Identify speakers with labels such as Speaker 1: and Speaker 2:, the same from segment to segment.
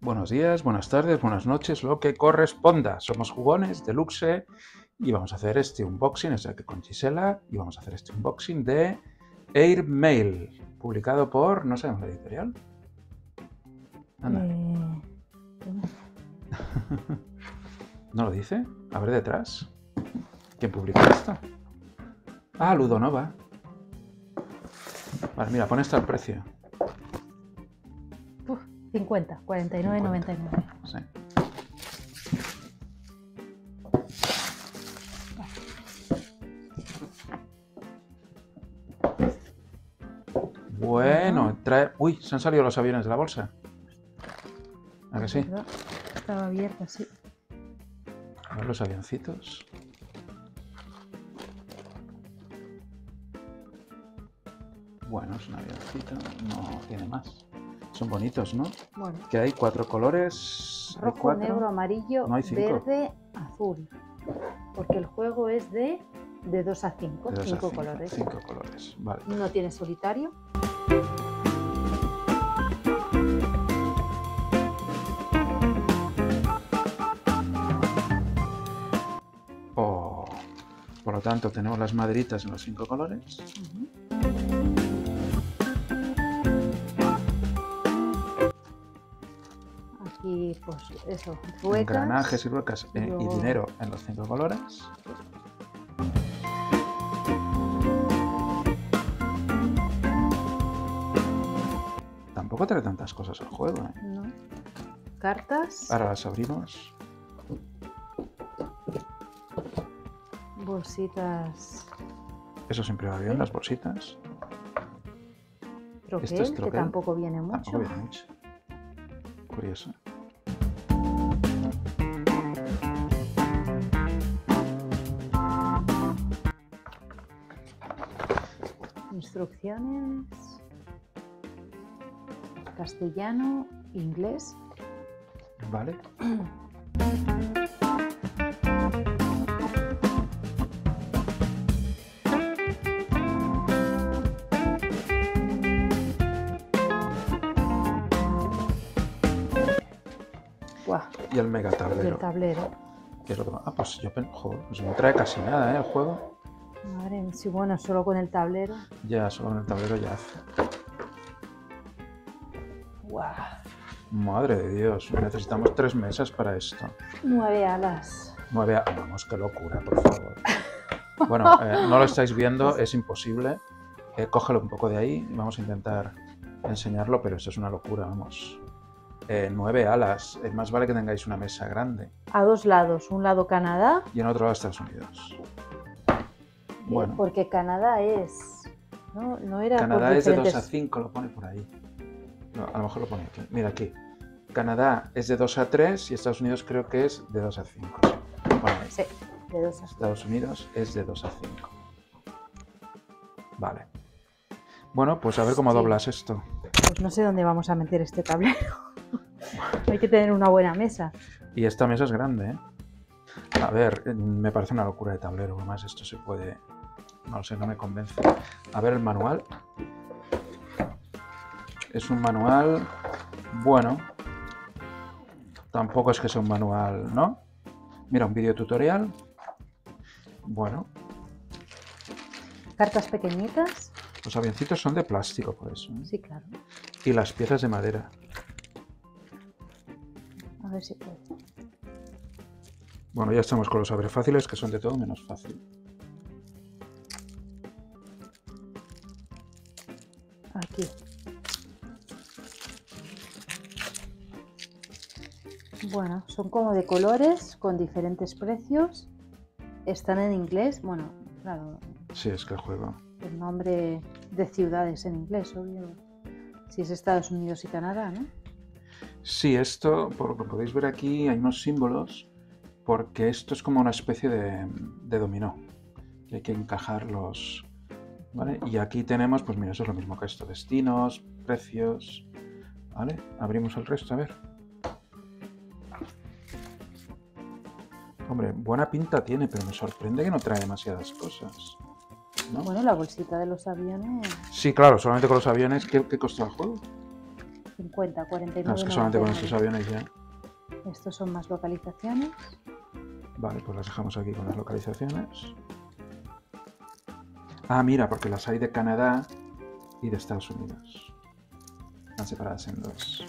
Speaker 1: Buenos días, buenas tardes, buenas noches, lo que corresponda. Somos Jugones Deluxe y vamos a hacer este unboxing, es que con Gisela, y vamos a hacer este unboxing de Airmail, publicado por, no sé, la editorial. Anda. ¿No lo dice? A ver detrás. ¿Quién publicó esto? Ah, Ludonova. Vale, mira, pone esto al precio.
Speaker 2: 50, 49,99.
Speaker 1: Sí. Bueno, trae... Uy, se han salido los aviones de la bolsa. ¿A que sí?
Speaker 2: Estaba abierta, sí.
Speaker 1: A ver los avioncitos. Bueno, es un avioncito, no tiene más. Son bonitos, ¿no?
Speaker 2: Bueno.
Speaker 1: Que hay 4 colores.
Speaker 2: Rojo,
Speaker 1: 4.
Speaker 2: negro, amarillo,
Speaker 1: No hay 5.
Speaker 2: verde, azul. Porque el juego es de 2 a 5, 5 colores.
Speaker 1: 5 colores, vale.
Speaker 2: No tiene solitario.
Speaker 1: Oh, por lo tanto, tenemos las maderitas en los 5 colores.
Speaker 2: Aquí, pues eso, ruecas.
Speaker 1: Engranajes y ruecas y dinero en los 5 colores. Tampoco trae tantas cosas al juego, ¿eh?
Speaker 2: No. Cartas.
Speaker 1: Ahora las abrimos.
Speaker 2: Bolsitas.
Speaker 1: Eso siempre va bien, las bolsitas.
Speaker 2: Troquel,
Speaker 1: Esto es troquel,
Speaker 2: que tampoco viene mucho.
Speaker 1: Tampoco viene mucho. Curioso.
Speaker 2: Instrucciones. Castellano, inglés.
Speaker 1: Vale.
Speaker 2: Guau.
Speaker 1: Y el mega tablero.
Speaker 2: Y el tablero.
Speaker 1: Que es lo que... Ah, pues yo joder, pues no trae casi nada, ¿eh? El juego.
Speaker 2: Madre mía, sí, bueno, solo con el tablero.
Speaker 1: Ya, solo con el tablero ya hace.
Speaker 2: Guau.
Speaker 1: Madre de Dios, necesitamos 3 mesas para esto.
Speaker 2: 9 alas.
Speaker 1: 9 vamos, qué locura, por favor. Bueno, no lo estáis viendo, es imposible. Cógelo un poco de ahí y vamos a intentar enseñarlo, pero eso es una locura, vamos. 9 alas, más vale que tengáis una mesa grande.
Speaker 2: A 2 lados, un lado Canadá.
Speaker 1: Y en otro lado Estados Unidos. Bueno.
Speaker 2: Porque Canadá es... No era
Speaker 1: Canadá
Speaker 2: por
Speaker 1: es de
Speaker 2: diferentes...
Speaker 1: 2 a 5, lo pone por ahí. No, a lo mejor lo pone aquí. Mira aquí. Canadá es de 2 a 3 y Estados Unidos creo que es de 2 a 5. Bueno,
Speaker 2: sí, de 2 a 5.
Speaker 1: Estados Unidos es de 2 a 5. Vale. Bueno, pues a ver cómo doblas esto.
Speaker 2: Pues no sé dónde vamos a meter este tablero. Hay que tener una buena mesa.
Speaker 1: Y esta mesa es grande, ¿eh? A ver, me parece una locura de tablero. Además, esto se puede... No lo sé, no me convence. A ver el manual. Es un manual... Bueno. Tampoco es que sea un manual, ¿no? Mira, un vídeo tutorial. Bueno.
Speaker 2: Cartas pequeñitas.
Speaker 1: Los avioncitos son de plástico, por eso, ¿eh?
Speaker 2: Sí, claro.
Speaker 1: Y las piezas de madera.
Speaker 2: A ver si puedo.
Speaker 1: Bueno, ya estamos con los abrefáciles, que son de todo menos fácil.
Speaker 2: Aquí. Bueno, son como de colores, con diferentes precios. Están en inglés. Bueno, claro.
Speaker 1: Sí, es que el juego...
Speaker 2: El nombre de ciudades en inglés, obvio. Si es Estados Unidos y Canadá, ¿no?
Speaker 1: Sí, esto, por lo que podéis ver aquí, hay unos símbolos, porque esto es como una especie de dominó, que hay que encajar los... ¿Vale? Y aquí tenemos, pues mira, eso es lo mismo que esto, destinos, precios, ¿vale? Abrimos el resto, a ver. Hombre, buena pinta tiene, pero me sorprende que no trae demasiadas cosas, ¿no?
Speaker 2: Bueno, la bolsita de los aviones...
Speaker 1: Sí, claro, solamente con los aviones. ¿Qué costó el juego?
Speaker 2: 50,
Speaker 1: No, es
Speaker 2: 49,
Speaker 1: que solamente con estos
Speaker 2: 99.
Speaker 1: aviones ya.
Speaker 2: Estos son más localizaciones.
Speaker 1: Vale, pues las dejamos aquí con las localizaciones. Ah, mira, porque las hay de Canadá y de Estados Unidos. Están separadas en dos.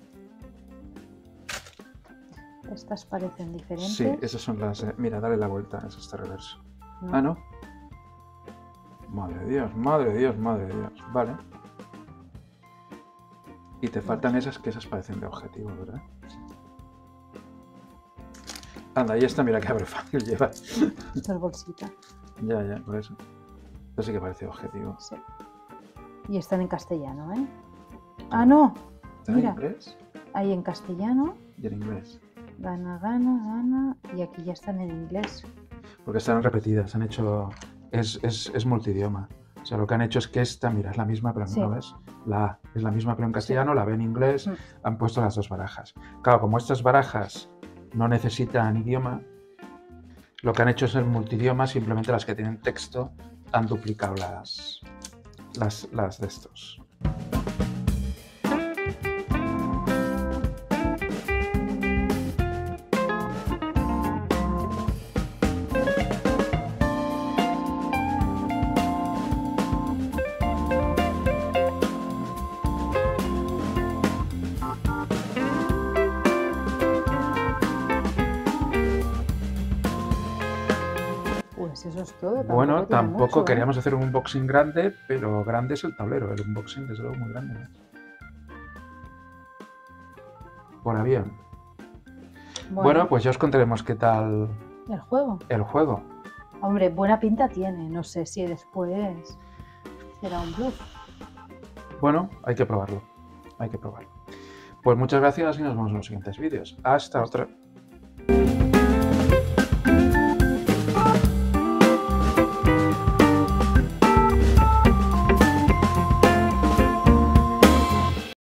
Speaker 2: Estas parecen diferentes.
Speaker 1: Sí, esas son las... mira, dale la vuelta, es este reverso.
Speaker 2: ¿no?
Speaker 1: Ah, ¿no? Madre de Dios, madre de Dios, madre de Dios. Vale. Y te faltan esas, que esas parecen de objetivo, ¿verdad? Anda, ahí está, mira qué abre fácil lleva.
Speaker 2: Esta es bolsita.
Speaker 1: Ya, por eso. Esto sí que parece objetivo.
Speaker 2: Sí. Y están en castellano, ¿eh? Ah, no.
Speaker 1: ¿Está en
Speaker 2: Mira,
Speaker 1: inglés?
Speaker 2: ahí en castellano.
Speaker 1: Y en inglés.
Speaker 2: Gana, gana, gana. Y aquí ya están en inglés.
Speaker 1: Porque están repetidas, han hecho... Es multidioma. O sea, lo que han hecho es que esta, mira, es la misma, pero
Speaker 2: Sí.
Speaker 1: no ves. La A es la misma, pero en castellano, la B en inglés.
Speaker 2: Mm.
Speaker 1: Han puesto las dos barajas. Claro, como estas barajas no necesitan idioma, lo que han hecho es el multidioma, simplemente las que tienen texto han duplicado las de estos.
Speaker 2: Pues eso es todo.
Speaker 1: Bueno,
Speaker 2: tiene
Speaker 1: tampoco
Speaker 2: mucho, ¿eh?
Speaker 1: queríamos hacer un unboxing grande, pero grande es el tablero. El unboxing, desde luego, muy grande, ¿no? Por avión. Bueno, pues ya os contaremos qué tal
Speaker 2: el juego.
Speaker 1: el juego.
Speaker 2: Hombre, buena pinta tiene. No sé si después será un bluff.
Speaker 1: Bueno, hay que probarlo. Hay que probarlo. Pues muchas gracias y nos vemos en los siguientes vídeos. Hasta otra.